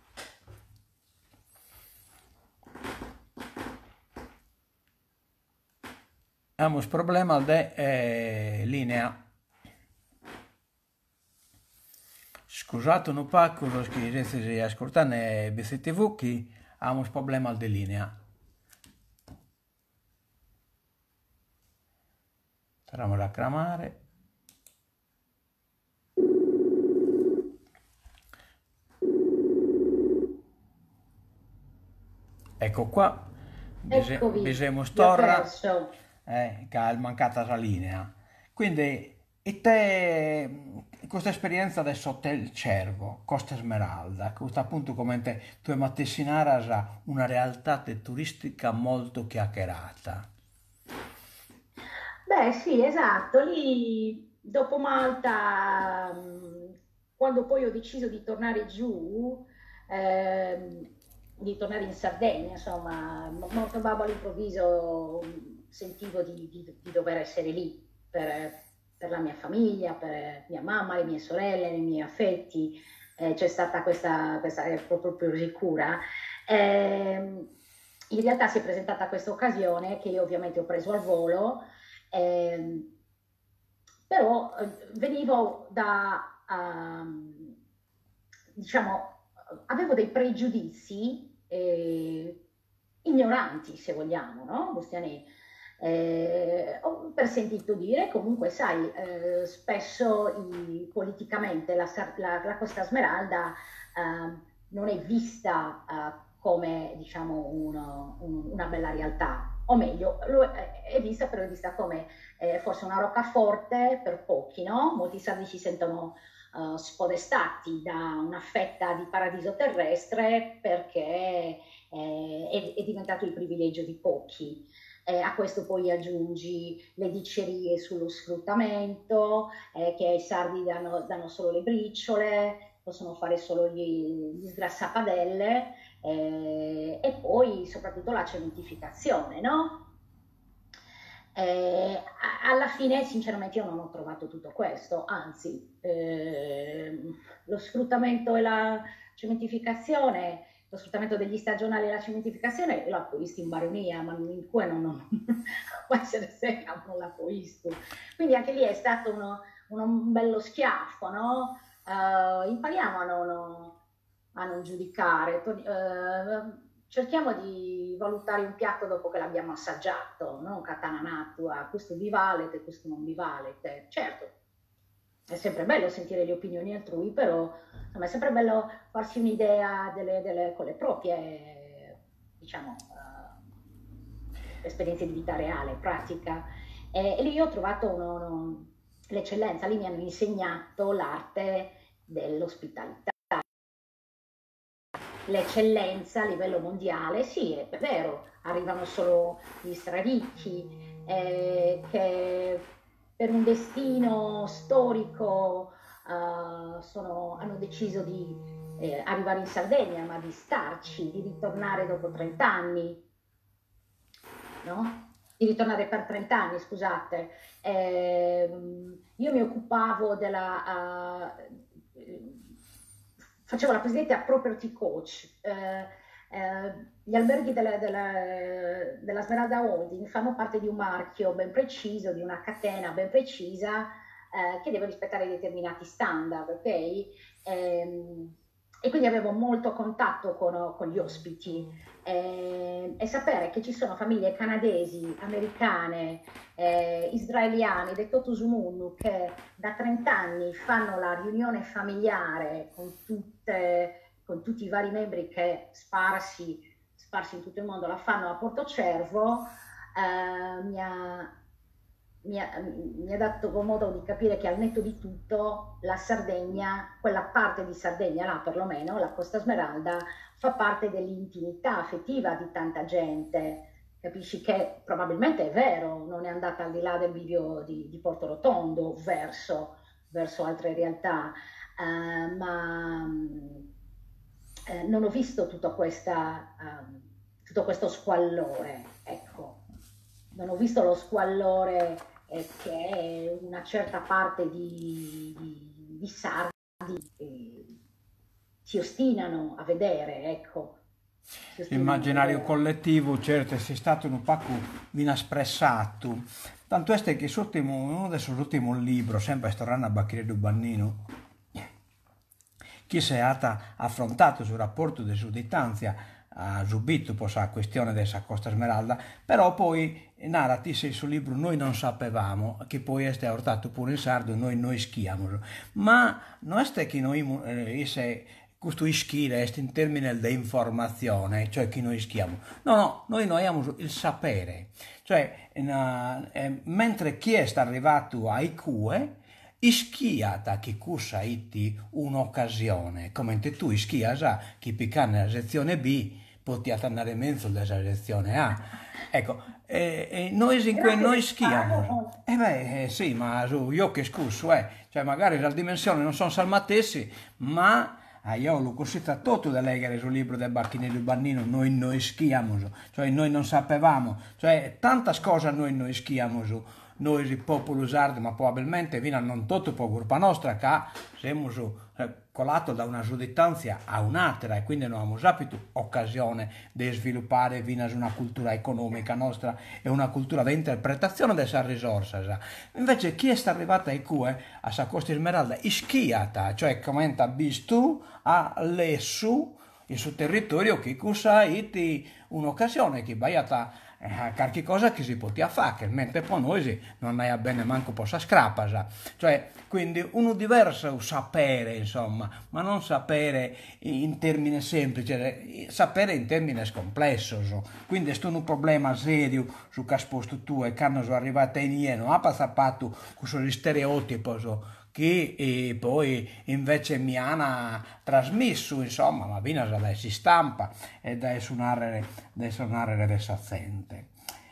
Abbiamo problema de linea. Scusate un pacco, che se ascoltane BCTV che abbiamo problema de linea. Saremo a clamare. Ecco qua, Eccovi, bisogna vi ho storra perso. che è mancata la linea. Quindi, e te, questa esperienza del Hotel Cervo, Costa Smeralda, questo appunto come tu matessinara una realtà turistica molto chiacchierata. Beh, sì, esatto, lì dopo Malta, quando poi ho deciso di tornare giù, di tornare in Sardegna, insomma, molto babbo all'improvviso, sentivo di dover essere lì per la mia famiglia, per mia mamma, le mie sorelle, i miei affetti. C'è stata questa proprio sicura. In realtà si è presentata questa occasione che io ovviamente ho preso al volo, ehm, però venivo da, diciamo, avevo dei pregiudizi ignoranti, se vogliamo, no? Bustiani, ho per sentito dire, comunque sai, spesso politicamente la Costa Smeralda non è vista come diciamo una bella realtà, o meglio, è vista, però è vista come forse una roccaforte per pochi, no? Molti sardi si sentono spodestati da una fetta di paradiso terrestre perché è diventato il privilegio di pochi. A questo poi aggiungi le dicerie sullo sfruttamento, che ai sardi danno solo le briciole, possono fare solo gli sgrassapadelle, e poi soprattutto la cementificazione, no? Alla fine, sinceramente, io non ho trovato tutto questo, anzi, lo sfruttamento e la cementificazione, lo sfruttamento degli stagionali e la cementificazione l'ho visto in baronia, ma in cui non può essere secca, non l'ho visto. Quindi anche lì è stato un bello schiaffo, no? Impariamo a non giudicare, cerchiamo di valutare un piatto dopo che l'abbiamo assaggiato, non katana natua, questo vi valete, questo non vi valete. Certo, è sempre bello sentire le opinioni altrui, però insomma, è sempre bello farsi un'idea con le proprie, diciamo, esperienze di vita reale, pratica. E lì ho trovato l'eccellenza, lì mi hanno insegnato l'arte dell'ospitalità, l'eccellenza a livello mondiale. Sì, è vero, arrivano solo gli straricchi che per un destino storico hanno deciso di arrivare in Sardegna, ma di starci, di ritornare dopo 30 anni, no? Di ritornare per 30 anni, scusate. Io mi occupavo facevo la cosiddetta property coach. Gli alberghi della Smeralda Holding fanno parte di un marchio ben preciso, di una catena ben precisa, che deve rispettare determinati standard, ok? E quindi avevo molto contatto con gli ospiti, e sapere che ci sono famiglie canadesi, americane, israeliane, dei Totuzumunnu, che da 30 anni fanno la riunione familiare con tutti i vari membri che sparsi in tutto il mondo la fanno a Portocervo. Mi ha dato modo di capire che al netto di tutto la Sardegna, quella parte di Sardegna là perlomeno, la Costa Smeralda, fa parte dell'intimità affettiva di tanta gente. Capisci che probabilmente è vero, non è andata al di là del bivio di Porto Rotondo verso altre realtà, ma non ho visto tutto questo squallore, ecco. Non ho visto lo squallore che una certa parte di sardi si ostinano a vedere, ecco. L'immaginario collettivo, certo, è stato un po' minaspressato. Tanto è che uno dei suoi ultimi libri, sempre Storana Bacchire di Bannino, che si è affrontato sul rapporto di sudditanza, ha subito la questione della Costa Smeralda, però poi narrati sul libro noi non sapevamo, che poi è portato pure in sardo, noi schiamo, ma non è che noi questo ischire è in termini di informazione, cioè che noi schiamo. No, noi abbiamo il sapere, cioè mentre chi è arrivato ai CUE, ischiata che cussa itti un'occasione, come tu ischia già chi picca nella sezione B, potete andare in mezzo della sezione A. Ecco, noi in cui noi schiamo. Sì, ma io che scuso, cioè magari le dimensioni non sono salmatessi, ma io l'ho considerato tutto da leggere sul libro del Bacchinello Bannino, noi schiamo, cioè noi non sapevamo, cioè tante cose noi schiamo, noi il popolo sardo, ma probabilmente fino a non tutto per colpa nostra, che siamo colato da una sudditanza a un'altra e quindi non abbiamo avuto occasione di sviluppare fino a una cultura economica nostra e una cultura di interpretazione delle risorse. Invece chi è arrivato qui a questa Costa Smeralda è schiata, cioè come ha visto a su il suo territorio che cosa è un'occasione che vai a qualche cosa che si poteva fare, mentre poi noi non è bene manco possa scrapasa. Cioè, quindi uno diverso sapere, insomma, ma non sapere in termini semplici, sapere in termini complessi. Quindi è stato un problema serio su che sposto tu e che hanno arrivato in ieno, ha passato con gli stereotipi che poi invece mi hanno trasmesso, insomma, ma vina da si stampa e da suonare sazzente.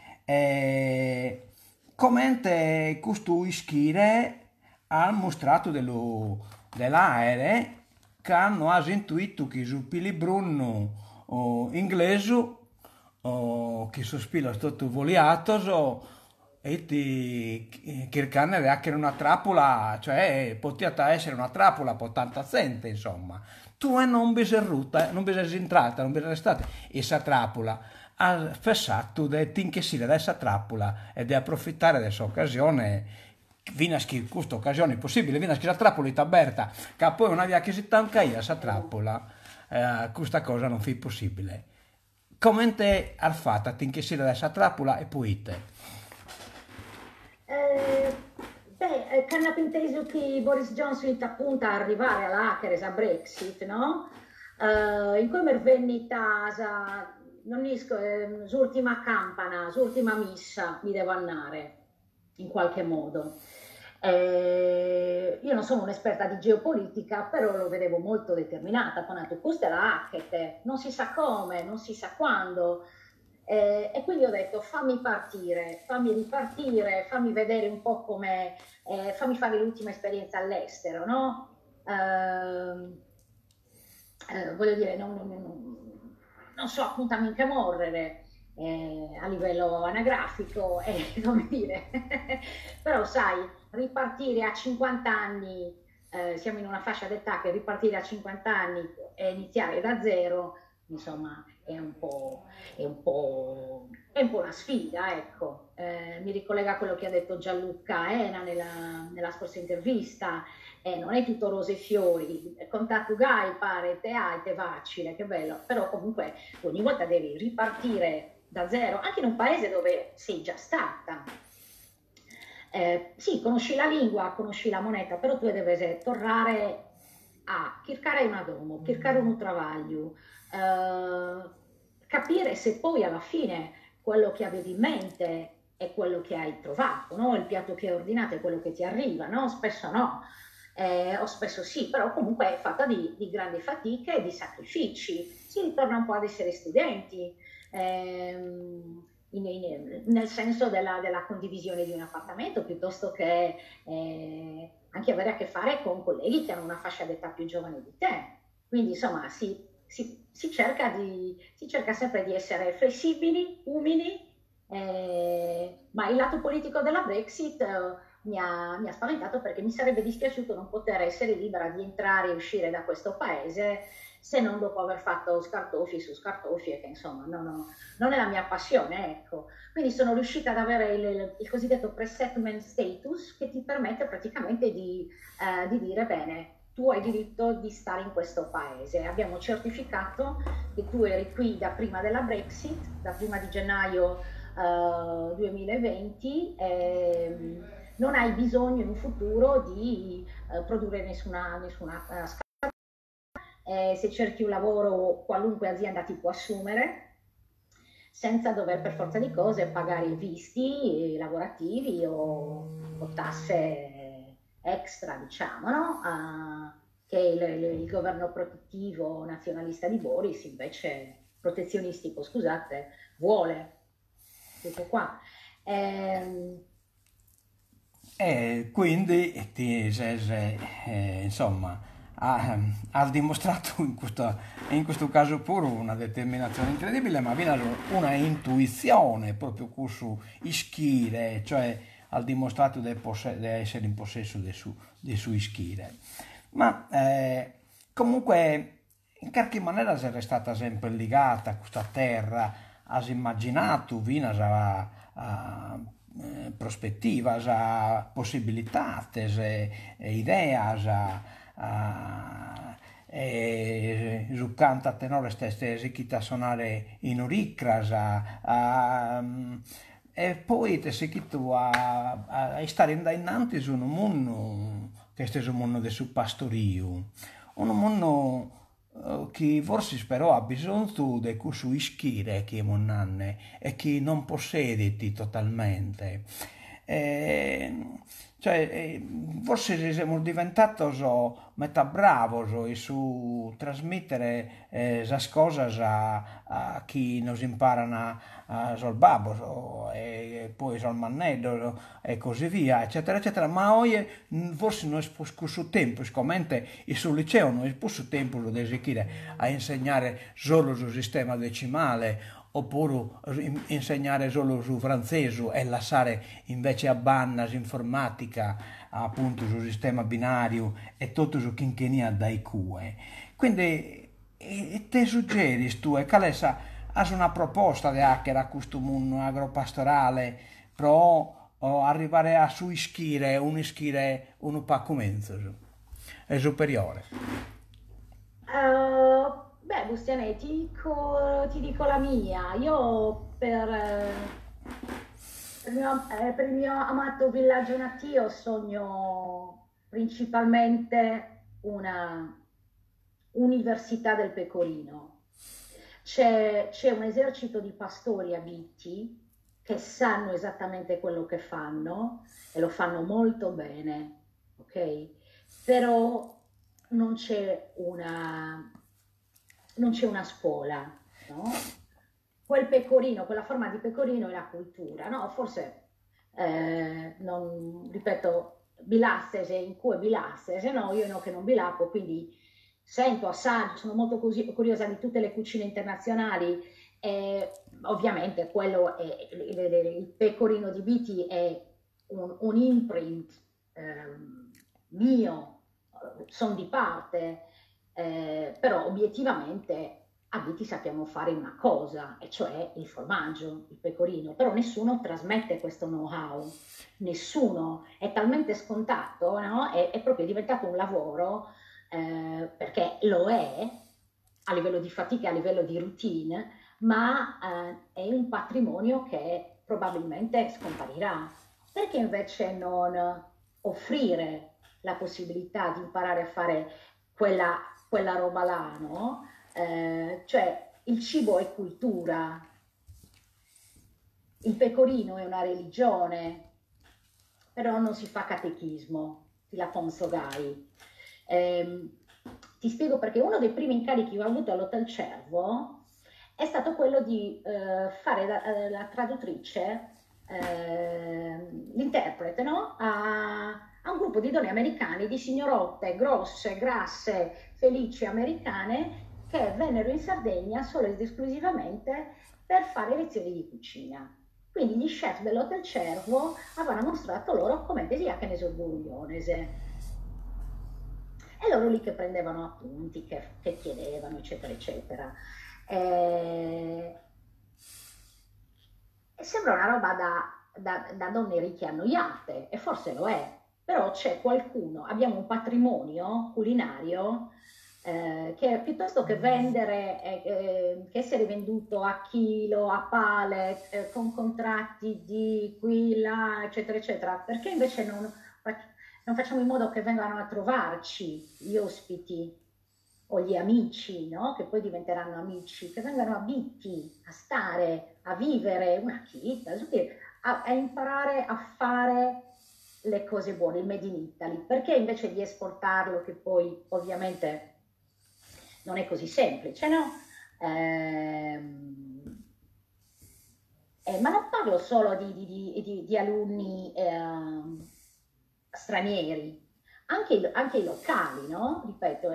Commente questo ischire ha mostrato dell'aereo che hanno intuito che su Pili Brunno inglese che sospira stato voliato e ti Kirkan è anche una trappola, cioè poteva essere una trappola per tanta gente, insomma. Tu non biserruta, non biserrintrata, non biserrestate, e sa trappola ha fissato di tinchessire da questa trappola e di approfittare di questa occasione fino a questa occasione possibile, fino a la trappola è aperta, che poi non aveva che si tanca io questa trappola, questa cosa non fu possibile. Come te ha fatto a tinchessire da questa trappola e poi te? Che hanno inteso che Boris Johnson appunto a arrivare all'Acheres a Brexit, no? In cui mi è venuta, non dico, l'ultima campana, l'ultima missa mi devo andare, in qualche modo. Io non sono un'esperta di geopolitica, però lo vedevo molto determinata, ho detto, questa è la Hackett, non si sa come, non si sa quando, e quindi ho detto fammi partire, fammi ripartire, fammi vedere un po' come, fammi fare l'ultima esperienza all'estero, no? Voglio dire, non so appuntamento morrere a livello anagrafico, come dire, però sai, ripartire a 50 anni, siamo in una fascia d'età che ripartire a 50 anni e iniziare da zero, insomma, è un po' una sfida, ecco. Mi ricollega a quello che ha detto Gianluca Ena nella scorsa intervista. Non è tutto rose e fiori, contatto gai pare te hai, te facile, che bello, però comunque ogni volta devi ripartire da zero, anche in un paese dove sei già stata. Sì, conosci la lingua, conosci la moneta, però tu devi tornare a cercare una domo, cercare un travaglio, capire se poi alla fine quello che avevi in mente è quello che hai trovato, no? Il piatto che hai ordinato è quello che ti arriva, no? Spesso no, o spesso sì, però comunque è fatta di grandi fatiche e di sacrifici. Si ritorna un po' ad essere studenti, nel senso della condivisione di un appartamento, piuttosto che anche avere a che fare con colleghi che hanno una fascia d'età più giovane di te. Quindi insomma si cerca sempre di essere flessibili, umili, ma il lato politico della Brexit mi ha spaventato perché mi sarebbe dispiaciuto non poter essere libera di entrare e uscire da questo paese se non dopo aver fatto scartofi su scartofi, che insomma non è la mia passione, ecco. Quindi sono riuscita ad avere il cosiddetto pre-settlement status che ti permette praticamente di dire bene, tu hai diritto di stare in questo paese. Abbiamo certificato che tu eri qui da prima della Brexit, da prima di gennaio 2020, non hai bisogno in un futuro di produrre nessuna se cerchi un lavoro qualunque azienda ti può assumere senza dover per forza di cose pagare i visti lavorativi o tasse extra, diciamo, no? Che il governo protettivo nazionalista di Boris invece, protezionistico, scusate, vuole. Tutto qua. E quindi insomma, ha dimostrato in questo caso pure una determinazione incredibile, ma viene una intuizione proprio su ischire, cioè ha dimostrato di essere in possesso dei suoi ischire. Ma comunque in qualche maniera si è stata sempre legata a questa terra, ha immaginato, vina a prospettivas, a possibilidades, ideas, su canta tenore stesse si suonare in uricras, e poi ti sei chiesto a stare innanzi su un mondo, che è un mondo del suo pastorio, un mondo che forse però ha bisogno di questo ischire che monanne e che non possediti totalmente. Eh, cioè, forse siamo diventati so, metà bravo so, e su trasmettere le cose a chi nos imparano sul babbo so, e poi sul mannello so, e così via, eccetera, eccetera. Ma oggi forse non è questo tempo, sicuramente il sul liceo non è questo tempo di eseguire a insegnare solo sul sistema decimale oppure insegnare solo su francese e lasciare invece a bannas informatica appunto sul sistema binario e tutto su chinchenia dai cue. Quindi te suggeri tu e calessa hai una proposta di hacker a questo mondo agropastorale però arrivare a su ischire un pacco mezzo è superiore. Beh, Bustiane, ti dico la mia. Io per il mio amato villaggio natio sogno principalmente una università del pecorino. C'è un esercito di pastori abiti che sanno esattamente quello che fanno e lo fanno molto bene, ok? Però non c'è non c'è una scuola, no? Quel pecorino, quella forma di pecorino è la cultura, no? Forse, non, ripeto, bilassese in cui bilassese, no? Io no che non bilappo, quindi sento, assaggio, sono molto curiosa di tutte le cucine internazionali e ovviamente quello è, il pecorino di Biti è un imprint mio, sono di parte, però obiettivamente a Biti sappiamo fare una cosa, e cioè il formaggio, il pecorino, però nessuno trasmette questo know-how, nessuno, è talmente scontato, no? È proprio diventato un lavoro, perché lo è, a livello di fatica, a livello di routine, ma è un patrimonio che probabilmente scomparirà. Perché invece non offrire la possibilità di imparare a fare quella roba là, no? Cioè il cibo è cultura, il pecorino è una religione, però non si fa catechismo, ti la consogai. Eh, ti spiego perché uno dei primi incarichi che ho avuto all'Hotel Cervo è stato quello di fare la traduttrice, l'interprete, no? A un gruppo di donne americane, di signorotte grosse, grasse, felici americane che vennero in Sardegna solo ed esclusivamente per fare lezioni di cucina. Quindi gli chef dell'Hotel Cervo avevano mostrato loro come desia che ne so buglionese. E loro lì che prendevano appunti, che chiedevano, eccetera, eccetera. E sembra una roba da donne ricche annoiate, e forse lo è, però c'è qualcuno, abbiamo un patrimonio culinario che piuttosto che vendere, che essere venduto a chilo, a pallet, con contratti di qui, là, eccetera, eccetera, perché invece non facciamo in modo che vengano a trovarci gli ospiti o gli amici, no? Che poi diventeranno amici, che vengano a Bitti, a stare, a vivere una chita, a imparare a fare le cose buone, il Made in Italy, perché invece di esportarlo, che poi ovviamente non è così semplice, no? Ma non parlo solo di alunni stranieri, anche i locali, no? Ripeto,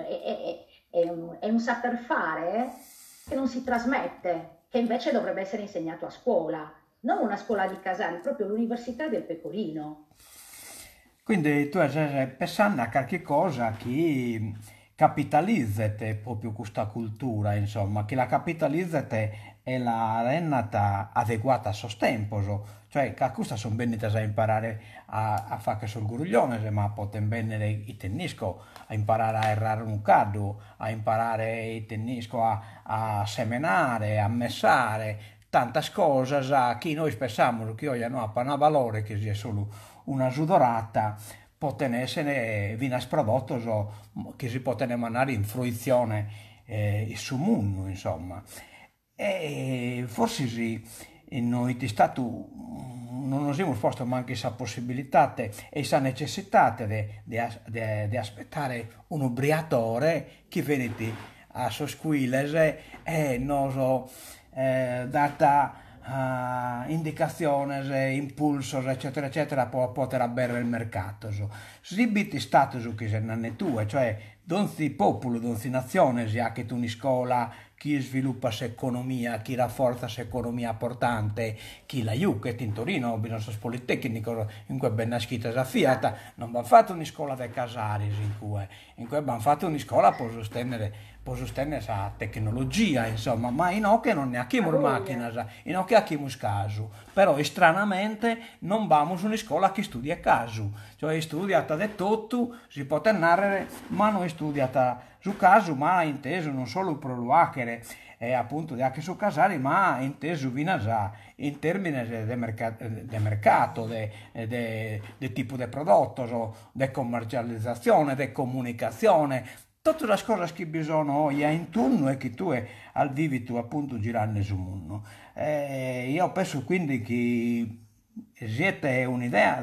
è un saper fare che non si trasmette, che invece dovrebbe essere insegnato a scuola, non una scuola di Casari, proprio l'Università del Pecorino. Quindi tu stai pensando a qualche cosa che capitalizzate proprio questa cultura, insomma, che la capitalizzate e la rendata adeguata a suo tempo, cioè che a questa sono venite a imparare a fare che sul gruglione, ma possono venire i tennisco a imparare a errare un caddo, a imparare i tennisco a semenare, a messare, tante cose che noi pensiamo che oggi non hanno valore, che sia solo una sudorata, può essere vinas prodotto che si può mandare in fruizione su mondo, insomma. E forse sì, noi di Stato non abbiamo posto manco questa possibilità e questa necessità di aspettare un ubriatore che viene a sosquilese e non so, data indicazioni, impulsos, eccetera, eccetera, può poter bere il mercato. Sibiti status che se non è tua, cioè donzi popolo, donzi nazione, sia che tu in scuola, chi sviluppa s'economia, chi rafforza s'economia portante, chi la aiuta, in Torino, il nostro politecnico, in cui ben nascita la Fiat, non abbiamo fatto una scuola dei Casaris, in cui abbiamo fatto una scuola per sostenere la tecnologia, insomma, ma in che non ne abbiamo macchine, in che abbiamo caso, però stranamente non abbiamo una scuola che studia a caso, cioè studiata di tutto, si può narrare, ma non è studiata su caso, ma inteso non solo per l'uachere, appunto anche su casari, ma inteso vinasà in termini di mercato, di tipo di prodotto, di commercializzazione, di comunicazione, tutte le cose che bisogna oggi intorno e che tu al vivi tu appunto girare sul mondo. Io penso quindi che siete un'idea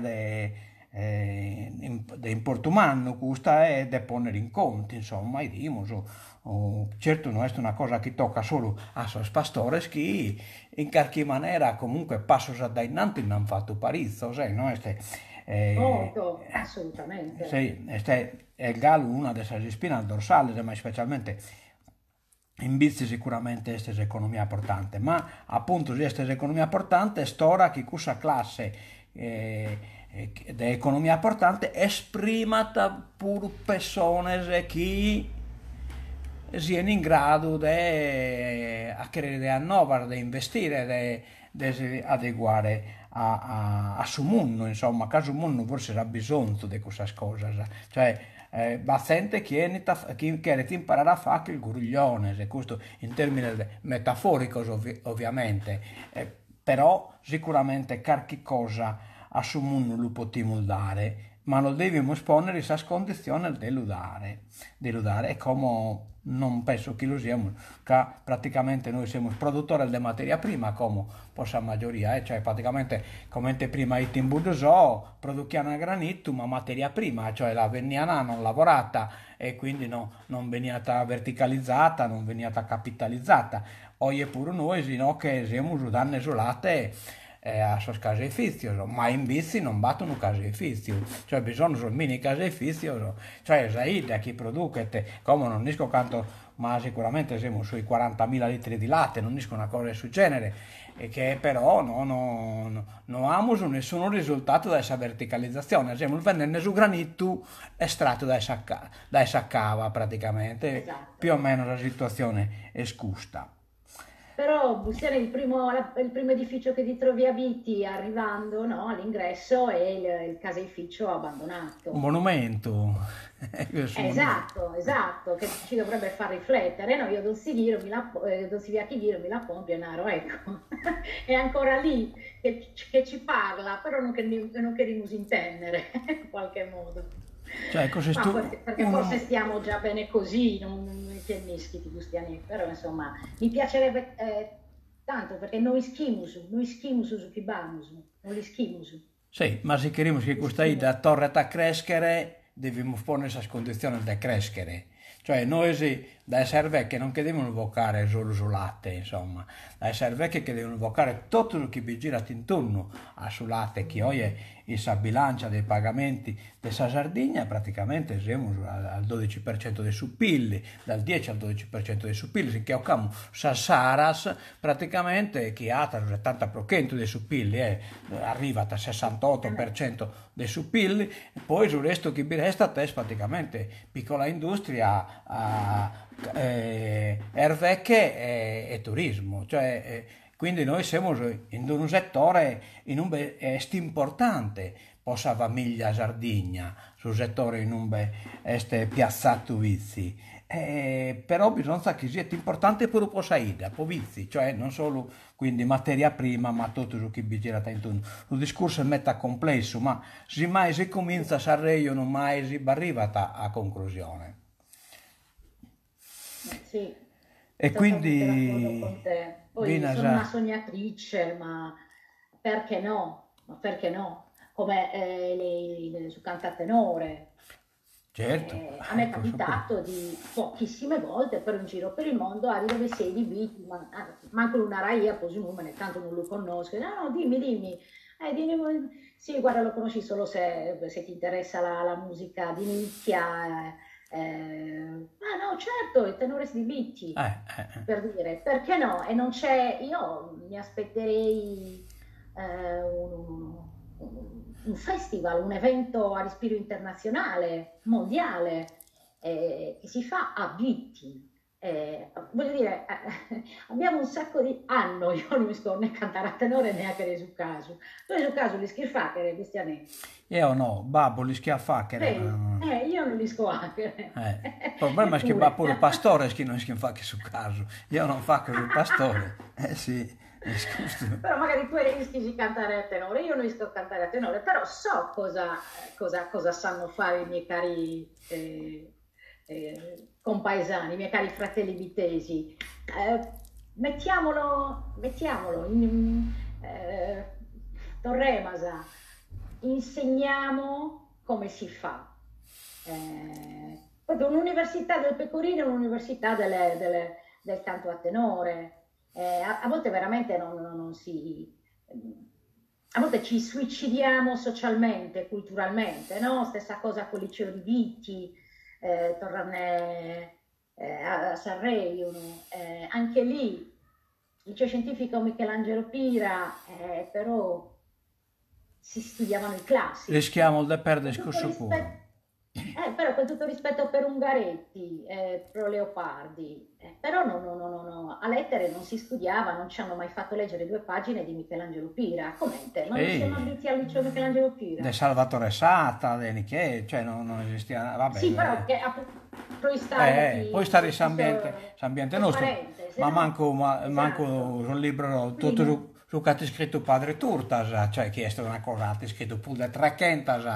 di importumano, questa è da ponere in conto, insomma, e dimo, certo non è una cosa che tocca solo a sos pastores che in qualche maniera comunque passos da innanti non hanno fatto parizzo, sai, no? Eh, Molto, assolutamente. sì, è il gallo una delle spine dorsali, ma specialmente in bici sicuramente questa è economia portante, ma appunto questa è economia portante, stora che questa classe di economia portante esprimata per persone che siano in grado di innovare, di investire, di adeguare a su mondo, insomma, caso mondo forse era bisogno di queste cose, cioè va gente che chiede di imparare a fare il gruglione, se questo in termini metaforici ovviamente, però sicuramente qualche cosa a su mondo lo potremmo dare, ma lo dobbiamo esponere a condizioni di dare, e come non penso che lo siamo, che praticamente noi siamo produttori di materia prima come possa maggioria, cioè praticamente come te prima i timbudoso produciamo a granito ma materia prima, cioè la veniana non lavorata e quindi non veniata verticalizzata, non veniata capitalizzata. Oggi pure noi, no, che siamo danne isolate a suo caseificio, ma in bici non battono caseificio, cioè bisogna solo mini caseificio, cioè sai da chi produce, come non dico canto, ma sicuramente siamo sui 40.000 litri di latte, non dico una cosa del genere, e che però non abbiamo nessun risultato da questa verticalizzazione, siamo vendendo su granito estratto da essa cava praticamente, Esatto. più o meno la situazione è scusta. Però Bustiani, il primo edificio che ti trovi a Viti arrivando, no, all'ingresso è il caseificio Un abbandonato. monumento, io sono monumento. Esatto, esatto, che ci dovrebbe far riflettere, no? Io non si via chi dire, mi la compio, Naro, ecco, è ancora lì che ci parla, però non che rimusi intendere, in qualche modo. Cioè, così Ma stu- perché forse uno, stiamo già bene così, non che mischi di Bustiani, però insomma, mi piacerebbe tanto perché noi schimus su Kibamus, non li schimus. sì, ma se queremos che Li questa schimus. ida torre a crescere, dobbiamo porre queste condizioni di crescere. Cioè, noi sì, da serve che non che devono invocare solo sul latte, insomma, da serve che devono invocare tutto ciò che vi gira intorno a sul latte, che oggi sa bilancia dei pagamenti della Sardegna, praticamente siamo al 12% dei suppilli, dal 10 al 12% dei suppilli, finché abbiamo Saras, praticamente che ha il 70% dei suppilli, arriva al 68% dei suppilli, poi sul resto che vi resta è praticamente piccola industria, ervecche e turismo, cioè quindi noi siamo in un settore in un est importante possa famiglia Sardegna sul settore in un est piazzato vizi. Però bisogna che sia importante per un saida, per vizi, cioè non solo quindi materia prima, ma tutto ciò che gira intorno. Il discorso è meta complesso, ma se mai si comincia a Sanremo non mai si arriva a conclusione. Sì, E totalmente d'accordo quindi con te. Poi Vina sono una già, sognatrice, ma perché no? Ma perché no? Come su cantatenore. certo, A me è questo qui. capitato di pochissime volte per un giro per il mondo a dove sei di biti, ma manco una raia, così non me ne tanto non lo conosco. No, no, dimmi. Sì, guarda, lo conosci solo se ti interessa la musica di nicchia. Ah no, certo, il tenore di Bitti, per dire, perché no? E non c'è, io mi aspetterei un festival, un evento a respiro internazionale, mondiale, che si fa a Bitti. Voglio dire, abbiamo un sacco di anno, io non riesco né a cantare a tenore né a che su caso. Tu su caso li schifate, questi anni. Io no, babbo li schiaffaccheri, Vedi? ma... Io non li anche. Il problema è che va Eppure. pure il pastore che non si fa che su caso. Io non fa che sul pastore. Eh sì, scusa. Però magari tu rischi di cantare a tenore, io non riesco a cantare a tenore, però so cosa sanno fare i miei cari compaesani, i miei cari fratelli vitesi. Mettiamolo Torremasa, insegniamo come si fa. Proprio un'università del pecorino, un'università del canto a tenore. A volte veramente non si... A volte ci suicidiamo socialmente, culturalmente, no? Stessa cosa con il liceo di Vitti, tornare a Sanremo, anche lì, il liceo scientifico Michelangelo Pira, però si studiavano i classici. Rischiamo di perdere Con il tutto scorso rispetto, puro. però con tutto rispetto per Ungaretti, per Leopardi, però no, a lettere non si studiava, non ci hanno mai fatto leggere 2 pagine di Michelangelo Pira. Com'è? Non siamo Ehi, ambiti al liceo Michelangelo Pira? De Salvatore Sata, de Niché, cioè non esisteva, vabbè. Sì, però che puoi stare Poi stare in questo ambiente nostro, parentesi, ma no? manco Esatto. sul libro tutto Quindi, su che ha scritto padre Turtas, cioè che è una cosa, ha scritto pure 300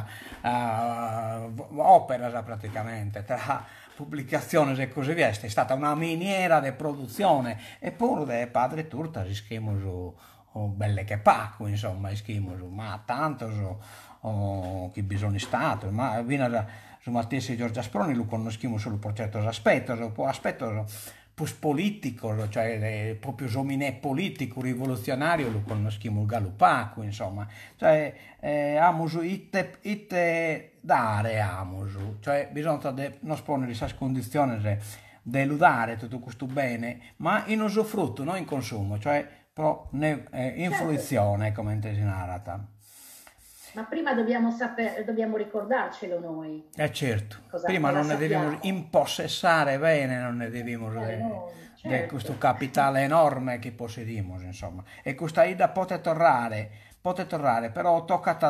opere praticamente, tra pubblicazioni e così via, è stata una miniera di produzione, eppure padre Turtas scrive su belle che pacco, insomma, scrive su, ma tanto che bisogna stato, ma viene su Mattesi e Giorgia Sproni lo conosciamo solo per certi aspetti, più politico, cioè proprio zominè politico, rivoluzionario, lo conosciamo il Galupaco, insomma, cioè amusu itte dare amusu, cioè bisogna non spone questa condizione di eludare tutto questo bene, ma in usufrutto, non in consumo, cioè pro in certo, fruizione, come intesi narrata. ma prima dobbiamo ricordarcelo noi, Certo, cosa, prima cosa non ne dobbiamo sappiamo. impossessare bene, non ne dobbiamo Noi, di questo certo. capitale enorme che possediamo, insomma. E questa ida pote tornare, però toccata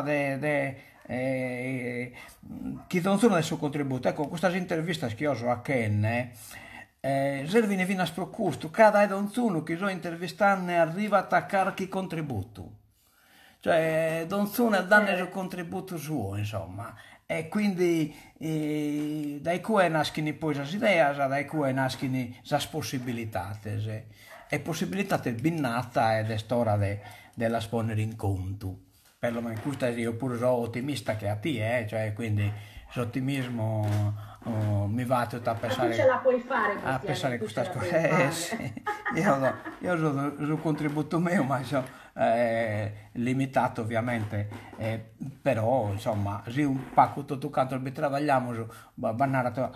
chi non sono del suo contributo. Ecco, questa intervista che io ho a Ken, servine fino a sprocusto, cada ed onzuno che so intervistanne arriva a attaccare chi contributo. Cioè, non sono danno il Eh, contributo suo, insomma. E quindi dai cui nascono poi le idee, dai cui nascono le possibilità. E possibilità binnata ed è storia della sponere in conto. Perlomeno questa io pure sono ottimista che a te, cioè, quindi l'ottimismo mi va tutta Ma tu ce la puoi fare, a Cristiane, pensare tu ce questa la cosa. puoi fare. Sì. Io sono sul contributo mio, ma limitato ovviamente, però insomma, se un pacco tutto canto il travagliamo su bannare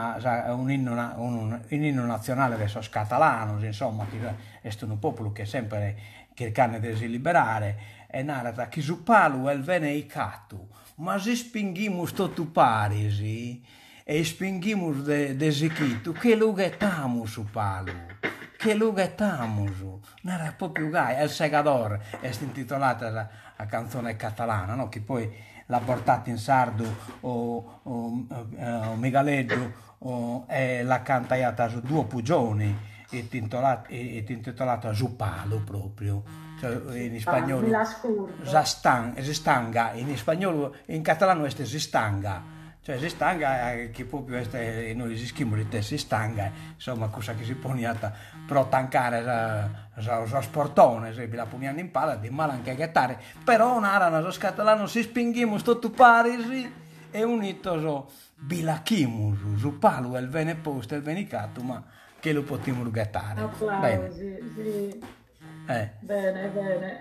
un inno nazionale che sono catalano, insomma, che è un popolo che sempre cercano di liberare, e narrata che su palu el vene i catu, ma se spinghimus totu parisi, e spinghimus de Zichitu, che lughetamo su palu, che lughetamo su, non era proprio gai, El Segador è intitolata la canzone catalana, no? Che poi l'ha portata in sardo o Migaleggio e l'ha cantata su due pugioni, è intitolata su palu proprio, cioè in Ah, me spagnolo la scordo. Zistanga, in spagnolo, in catalano è Zistanga, cioè Zistanga che proprio noi esischimo di te Zistanga, insomma cosa che si poniata pro tancare lo sportone, se la poniamo in pala di male anche gettare, però un'ara lo catalano si spingiamo tutto parisi e unito so bilachimus, su palu il vene posto il venicato, ma che lo potremmo gettare. Bene, Applausi, sì. eh. Bene, bene.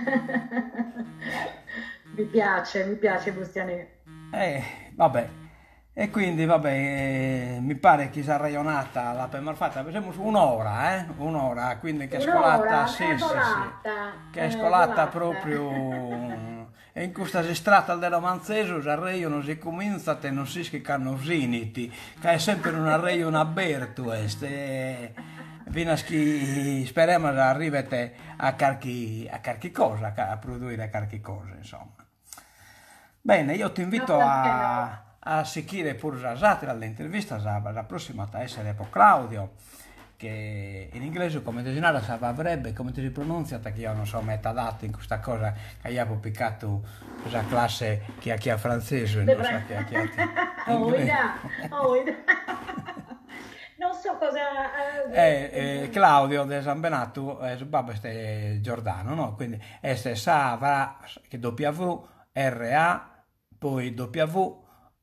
Mi piace Bustiani. Vabbè, e quindi vabbè, mi pare che sia ragionata la per fatta, facciamo su un'ora, un'ora, quindi che è scolata, Un'ora, sì, sì, sì, che è è scolata volata. proprio, e in questa strada del romanzeso, l'arreio non si comincia e non si schiccano finiti, che è sempre un arreio aperto, fino a che speriamo che arrivate a qualche cosa, a produrre qualche cosa, insomma. Bene, io ti Ma invito perché no? a seguire pure all'intervista, la prossima a essere per Claudio, che in inglese come desinare avrebbe, come si pronuncia, perché io non so metadato in questa cosa, che io ho piccato questa classe che ha francese, non so che ha inglese. Oida, oida. Non so cosa... Claudio de San Benato, babbo è Giordano, no? Quindi è Savra, che W, R, A, poi W,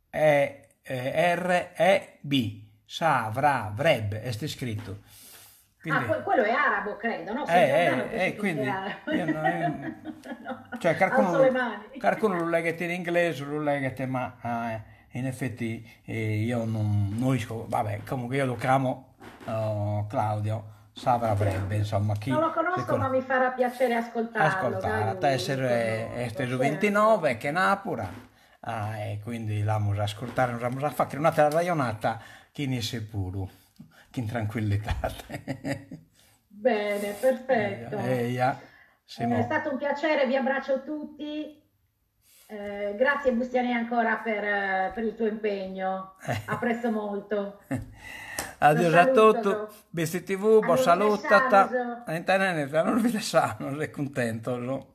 R, E, B. Savra, Vreb, è scritto. Ah, Quindi, quello è arabo, credo, no? San Giordano penso che quindi, sia arabo. no, No, cioè, alzo le mani. qualcuno lo legge in inglese, lo legge, ma in effetti io non riesco, vabbè, comunque io lo chiamo Claudio Savra avrebbe, insomma, Non chi lo conosco, ma secondo mi farà piacere ascoltarlo. ascoltare, a te Lo essere conosco, su certo. 29 che Napura, e quindi la musica ascoltare, la musica fa che un'altra ragionata chi ne sia puro, chi in tranquillità. Bene, perfetto. Eia, È Simo. stato un piacere, vi abbraccio tutti. Grazie Bustiani ancora per il tuo impegno. Apprezzo molto. Lo Adios a saluto. tutti, BC TV, buon Allora, salutata, saluto. in internet non vi lasciamo, sono contento. No?